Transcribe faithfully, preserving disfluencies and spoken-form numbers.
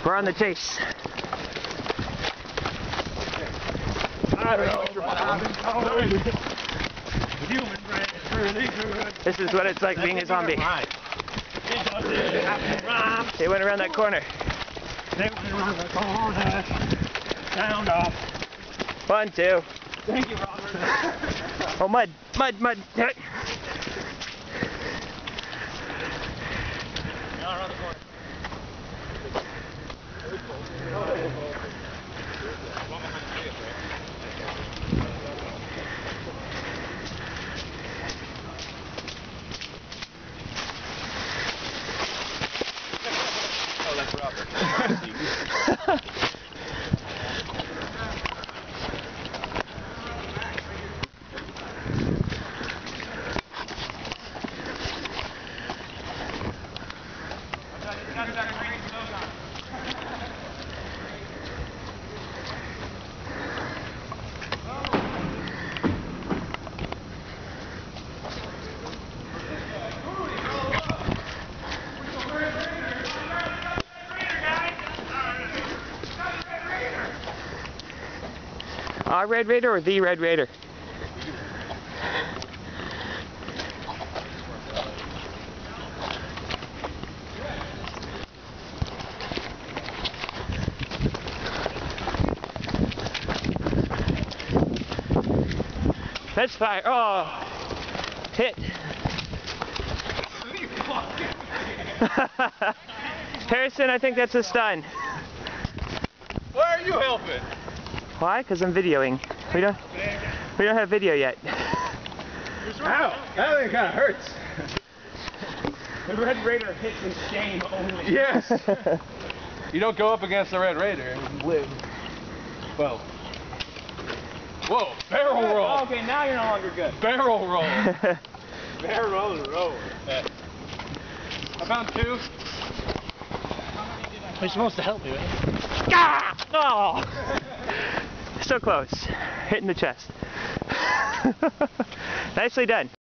We're on the chase. I don't know what you're behind. Human brain is really good. This is what it's like being a zombie. They went around that corner. They went around the corner. Sound off. One, two. Thank you, Robert. Oh, mud, mud, mud. Now around the corner. Oh, that's Robert. Our Red Raider or the Red Raider? That's fire. Oh, hit. Harrison, I think that's a stun. Why are you helping? Why? Because I'm videoing. We don't. We don't have video yet. Ow! That thing kind of hurts. The Red Raider hits with shame only. Yes. You don't go up against the Red Raider and live. Whoa. Whoa! Barrel roll. Okay, now you're no longer good. Barrel roll. Barrel roll. Yeah. I found two. We're supposed to help you, right? Ah! Oh! So close. Hitting the chest. Nicely done.